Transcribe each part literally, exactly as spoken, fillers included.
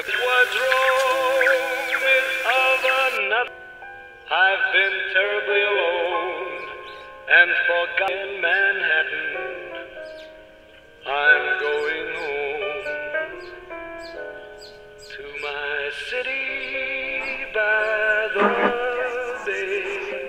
If what's wrong is of another, I've been terribly alone and forgotten Manhattan. I'm going home to my city by the bay.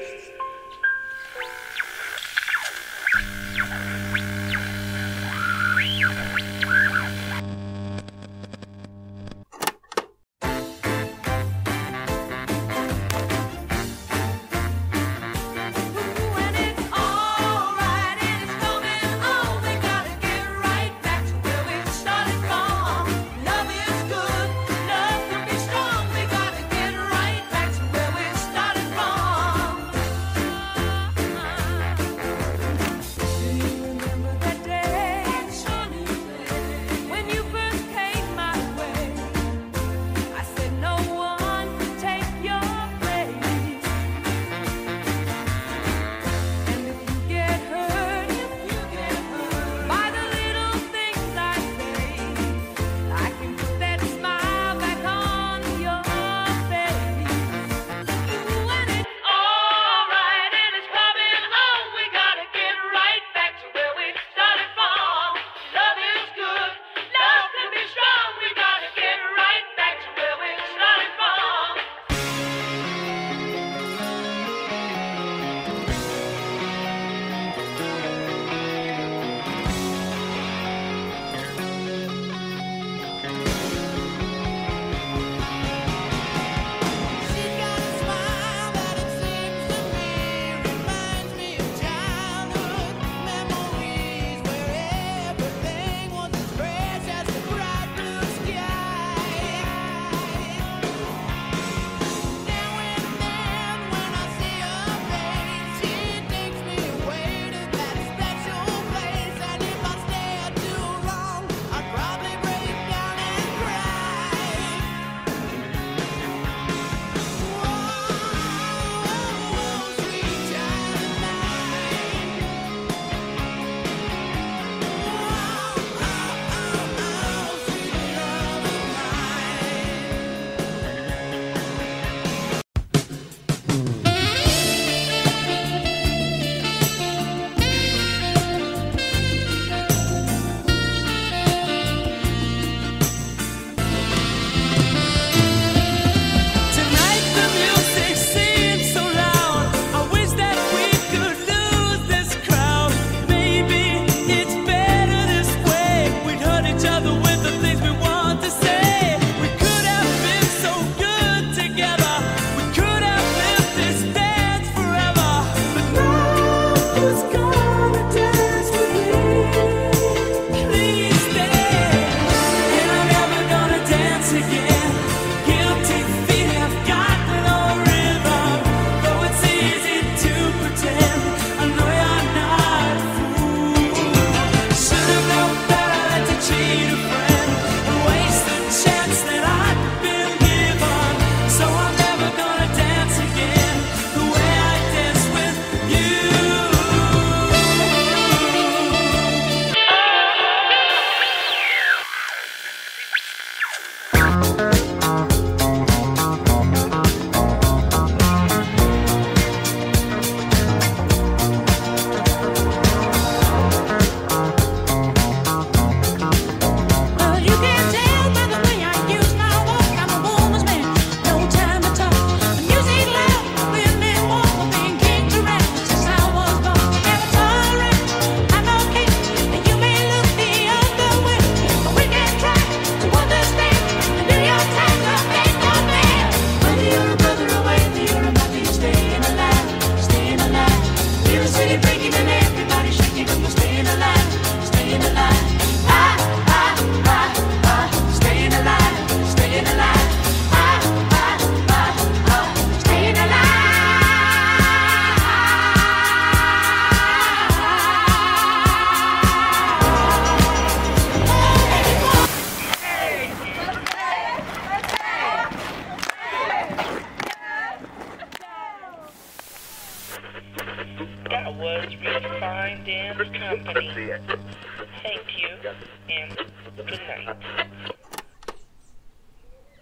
That was Refined Dance Company. Thank you, and good night.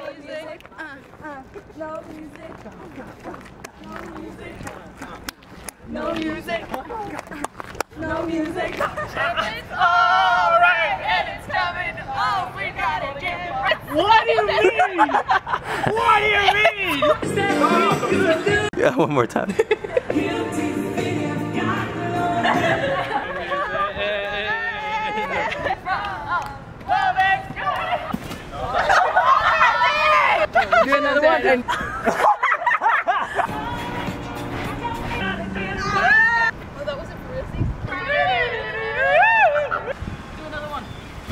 music. Uh, uh, no music. No music. No music. No music. It's alright and it's coming. Oh, we gotta get it. What do you mean? What do you mean? Yeah, one more time. Do another one. And oh, that wasn't for real. Do another one.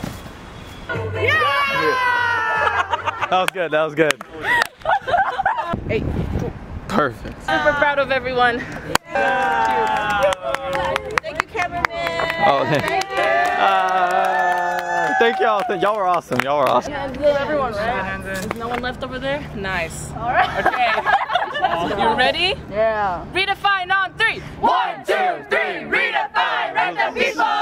That was good, that was good. Eight. Perfect. Super proud of everyone. Yeah. Thank you, cameraman. Oh, thank you. Uh, thank y'all. Y'all were awesome. Y'all were awesome. Everyone, right? There's no one left over there? Nice. Alright. Okay. You ready? Yeah. Redefine on three. One, two, three. Redefine. Random people.